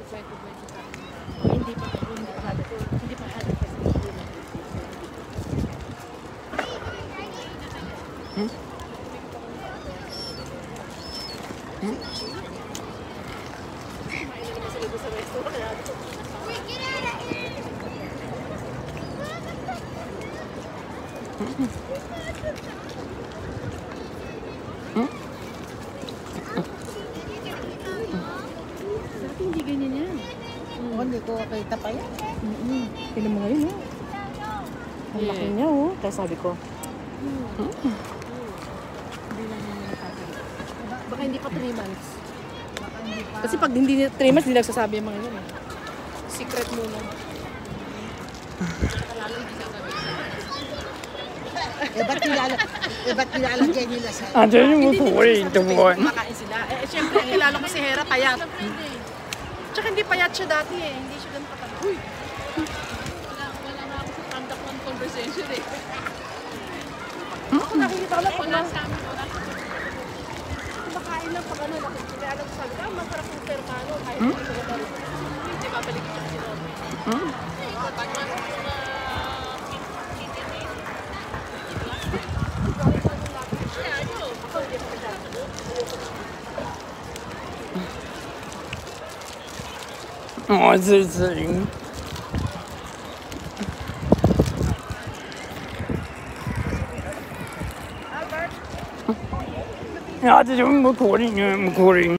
Hindi pa halat kasi. Dati hindi ganyan yan. Hindi ko kita pa yan. Tignan mo ngayon, oh. Ang laki niya, oh. Kaya sabi ko, hindi lang yung nagsasabi. Baka hindi pa 3 months. Kasi pag hindi 3 months, hindi nagsasabi yung mga yun, eh. Secret muna. Ba't kilala kayo nila sa... Andiyan yung mukurin, tumuhan. Kumakain sila. Siyempre, kilala ko si Hera, payat. Tsaka hindi payat siya dati, eh. Hindi siya ganun kataba. Uy! Wala na ako sa contact one conversation, eh. Ako nakikita ko lang pag nasa amin, wala. Kumakain lang pag ano, kaya alam ko sabi, masarap yung permano, kahit hindi ko na hindi babalik yung sinobi. Oh, this thing. Ja, det är ju mukurin.